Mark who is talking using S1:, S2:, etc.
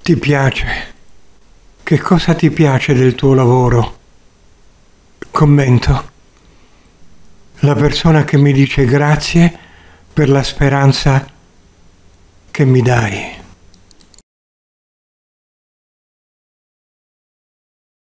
S1: Ti piace? Che cosa ti piace del tuo lavoro? Commento. La persona che mi dice grazie per la speranza che mi dai.